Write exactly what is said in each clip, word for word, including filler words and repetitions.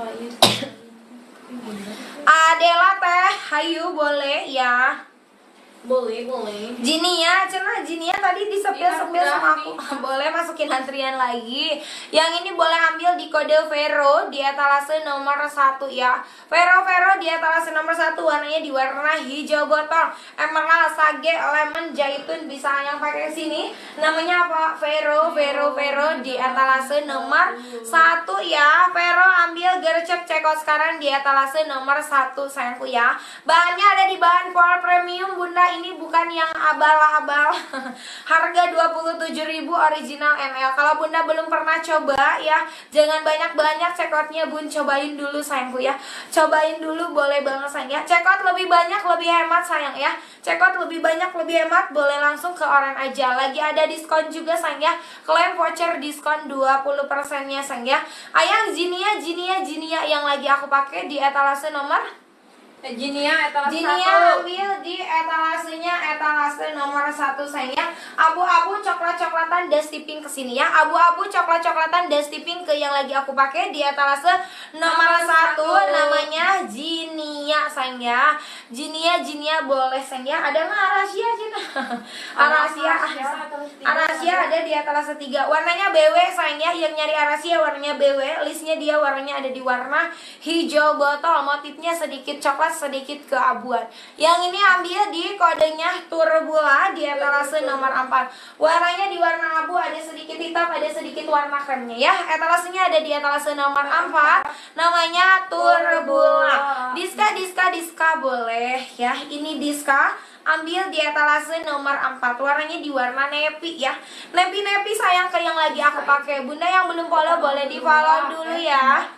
Adela teh, hayu boleh ya. Boleh, boleh. Jinia, cenah Jinia tadi disepil-sepil sama aku. Boleh masukin antrian lagi. Yang ini boleh ambil di kode Vero di etalase nomor satu ya. Vero Vero di etalase nomor satu, warnanya di warna hijau botol. Emerald, sage, lemon, zaitun, bisa yang pakai sini. Namanya apa? Vero Vero Vero di etalase nomor satu ya. Vero ambil gercep cekot sekarang di etalase nomor satu sayangku ya. Bahannya ada di bahan pol premium Bunda. Ini bukan yang abal-abal. Harga dua puluh tujuh ribu original M L. Kalau Bunda belum pernah coba ya, jangan banyak-banyak cekotnya Bun, cobain dulu sayangku ya. Cobain dulu boleh banget sayang ya. Cekot lebih banyak lebih hemat sayang ya. Cekot lebih banyak lebih hemat, boleh langsung ke Oren aja. Lagi ada diskon juga sayang ya. Klaim voucher diskon dua puluh persennya sayang ya. Ayang Jinia Jinia Jinia yang lagi aku pakai di etalase nomor Jinia etalase Jinia ambil di etalasenya etalase nomor satu sayang. Abu-abu coklat-coklatan dusty pink kesini ya. Abu-abu coklat-coklatan dusty pink ke yang lagi aku pakai di etalase nomor satu, namanya Jinia sayang ya. Jinia Jinia boleh sayang ya. Ada nggak Arasia Cina? Arasia Arasia ada di etalase tiga. Warnanya B W sayang ya. Yang nyari Arasia warnanya B W. Listnya dia warnanya ada di warna hijau botol. Motifnya sedikit coklat sedikit keabuan. Yang ini ambil di kodenya Turbula di etalase nomor empat. Warnanya di warna abu, ada sedikit hitam, ada sedikit warna kremnya ya. Etalasenya ada di etalase nomor empat. Namanya Turbula. Diska diska diska boleh ya. Ini diska ambil di etalase nomor empat. Warnanya di warna nepi ya. Nepi-nepi sayang ke yang lagi aku pakai. Bunda yang belum follow boleh di follow dulu ya.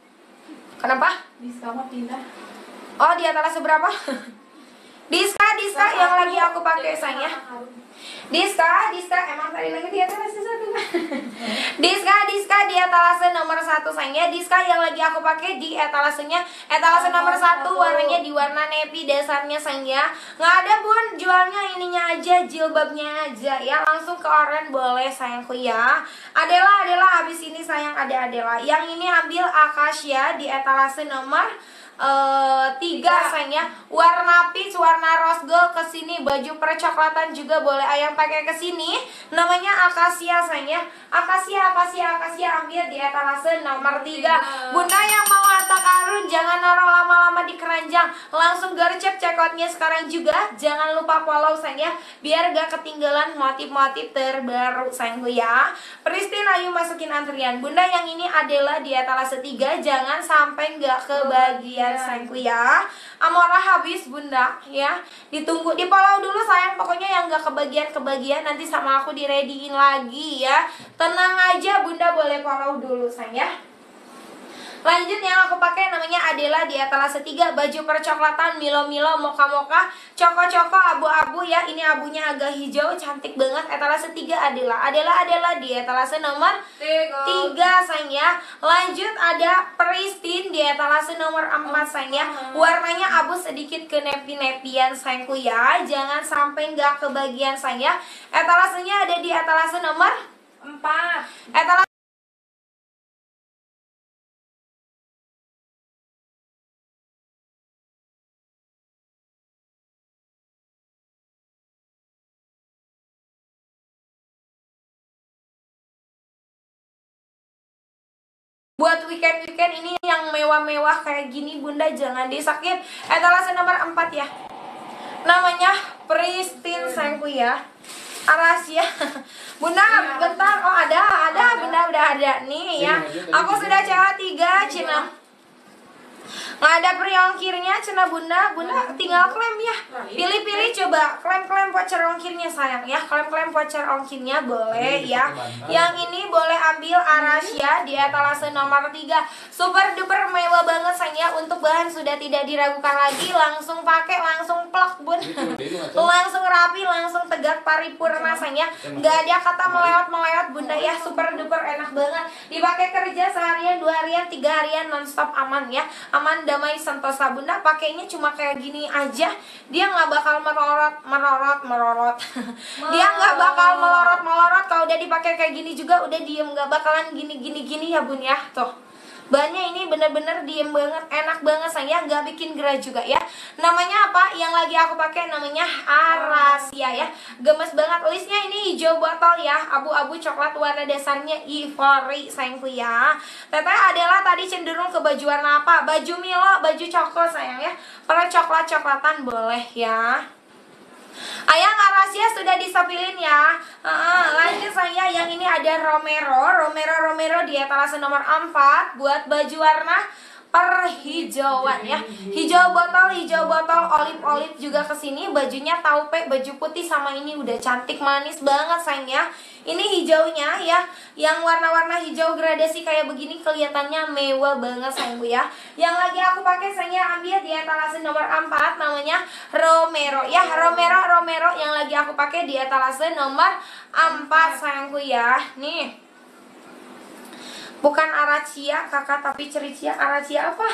Kenapa? Diska mah pindah. Oh, di etalase berapa? Diska, Diska yang lagi aku pakai sayang ya. Diska, Diska emang tadi lagi di etalase satu. Diska, Diska di etalase nomor satu sayang ya. Diska yang lagi aku pakai di etalasenya etalase nomor satu, warnanya di warna nepi dasarnya sayang ya. Nggak ada Bun, jualnya ininya aja, jilbabnya aja ya. Langsung ke Oren boleh sayangku ya. Adela, Adela habis ini sayang ada Adela. Yang ini ambil Acacia di etalase nomor Uh, tiga sayang ya. Warna peach, warna rose gold kesini. Baju percoklatan juga boleh ayang pakai kesini. Namanya Acacia sayang ya. Acacia, Acacia, Acacia ambil di etalase nomor tiga. Bunda yang mau harta karun jangan naruh lama-lama di keranjang, langsung gercep cekotnya sekarang juga. Jangan lupa follow sayang ya, biar gak ketinggalan motif-motif terbaru sayangku ya. Pristin ayo masukin antrian. Bunda yang ini adalah di etalase tiga. Jangan sampai gak kebagian sayangku ya. Amora habis Bunda ya. Ditunggu, di follow dulu sayang. Pokoknya yang gak kebagian-kebagian nanti sama aku di readyin lagi ya. Tenang aja Bunda, boleh follow dulu sayang ya. Lanjut yang aku pakai namanya Adela di etalase tiga. Baju percoklatan milo-milo, moka-moka, coko-coko, abu-abu ya. Ini abunya agak hijau, cantik banget. Etalase tiga Adela. Adela, Adela di etalase nomor tiga sayang ya. Lanjut ada Pristin di etalase nomor empat sayang ya. Warnanya abu sedikit ke nepi-nepian sayangku ya. Jangan sampai nggak kebagian sayang ya. Etalasenya ada di etalase nomor empat. Etalase buat weekend-weekend ini yang mewah-mewah kayak gini Bunda jangan disakit. Etalase nomor empat ya. Namanya Pristin sayangku ya. Arasia. Bunda bentar, oh ada, ada Bunda udah ada nih ya. Aku sudah cewek tiga Cina. Nggak ada free ongkirnya Cina Bunda. Bunda tinggal klaim ya. Pilih-pilih coba klaim-klaim voucher ongkirnya sayang ya. Klaim-klaim voucher ongkirnya boleh ya. Yang ini boleh ambil Arasia di etalase nomor tiga. Super duper mewah banget sayang ya. Untuk bahan sudah tidak diragukan lagi. Langsung pakai, langsung plak Bun. Langsung rapi, langsung tegak paripurna sayang ya. Nggak ada kata melewat-melewat Bunda ya. Super duper enak banget. Dipakai kerja seharian, dua harian, tiga harian nonstop aman ya. Aman, damai, sentosa. Bunda pakainya cuma kayak gini aja, dia nggak bakal merorot merorot merorot dia nggak bakal melorot melorot. Kalau udah dipakai kayak gini juga udah diem, nggak bakalan gini gini gini ya Bun ya. Tuh Bahannya ini bener-bener diem banget, enak banget sayang, nggak bikin gerah juga ya. Namanya apa? Yang lagi aku pakai namanya Arasia ya. Gemes banget. Listnya ini hijau botol ya, abu-abu coklat, warna dasarnya ivory sayangku ya. Teteh adalah tadi cenderung ke baju warna apa? Baju Milo, baju coklat sayang ya. Pada coklat-coklatan boleh ya. Ayang Arasia sudah disapilin ya. uh, Lanjut saya, yang ini ada Romero Romero Romero di etalase nomor empat buat baju warna perhijauan ya. Hijau botol, hijau botol, olip-olip juga kesini. Bajunya taupe, baju putih sama ini udah cantik manis banget sayang ya. Ini hijaunya ya, yang warna-warna hijau gradasi kayak begini kelihatannya mewah banget sayangku ya. Yang lagi aku pakai saya ambil di etalase nomor empat namanya Romero ya. Romero Romero yang lagi aku pakai di etalase nomor empat sayangku ya. Nih. Bukan Arasia kakak, tapi Cericia. Arasia apa?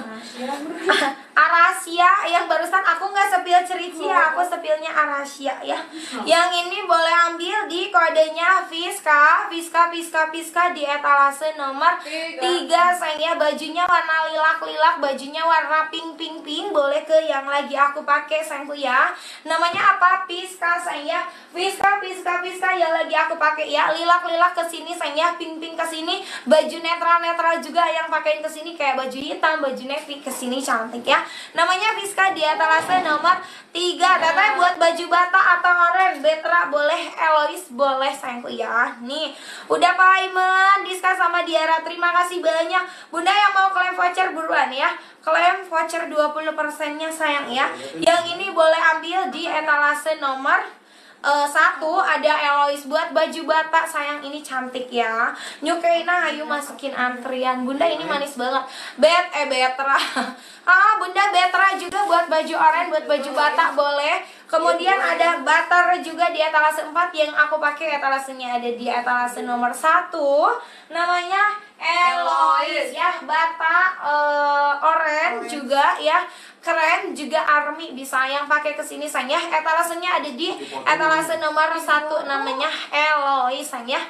Arasia yang barusan aku nggak sepil Cericia, aku sepilnya Arasia ya. Yang ini boleh ambil di kodenya Fiska, Fiska, Fiska, Fiska di etalase nomor tiga sayangnya. Bajunya warna lilac-lilac, bajunya warna pink, pink, pink. Boleh ke yang lagi aku pakai sayangku ya. Namanya apa? Fiska sayangnya. Fiska, Fiska, Fiska yang lagi aku pakai ya. Lilac-lilac kesini sayangnya, pink, pink kesini. Baju netral-netral juga yang pakein kesini kayak baju hitam, baju navy kesini cantik ya. Namanya Fiska di etalase nomor tiga. Teteh buat baju bata atau orange, Betra boleh, Elois boleh sayangku ya. Nih, udah Pak Aiman, Diska sama Diara, terima kasih banyak. Bunda yang mau klaim voucher buruan ya. Klaim voucher dua puluh persennya sayang ya. Yang ini boleh ambil di etalase nomor Uh, satu ada Elois buat baju bata sayang, ini cantik ya. Nyukaina ayo masukin antrian. Bunda ini manis banget. Bet eh Betra. Ah Bunda Betra juga buat baju oranye, buat baju bata boleh. Kemudian ada butter juga di etalase empat yang aku pakai etalasenya ada di etalase nomor satu. Namanya Elois ya, bata uh, oranye juga ya. Keren juga army bisa yang pakai kesini sayang ya. Etalasenya ada di etalase nomor satu namanya Elois sayang ya.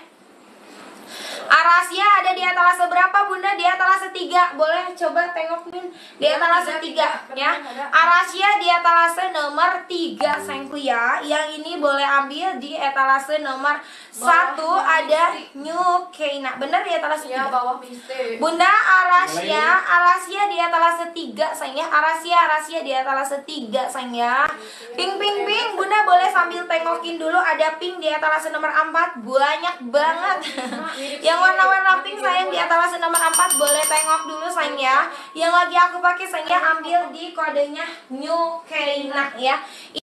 Arasia ada di etalase berapa Bunda? Di etalase tiga. Boleh coba tengokin di etalase tiga ya. Arasia di etalase nomor tiga sayangku ya. Yang ini boleh ambil di etalase nomor satu ada New Keina. Bener di etalase tiga. Bunda Arasia, Arasia di etalase tiga sayang ya. Arasia, Arasia di etalase tiga sayang ya. Pink, pink, pink. Bunda boleh sambil tengokin dulu, ada pink di etalase nomor empat. Banyak banget. Yang warna-warna pink sayang di etalase nomor empat boleh tengok dulu sayang ya. Yang lagi aku pakai sayang ya, ambil di kodenya New Keina ya.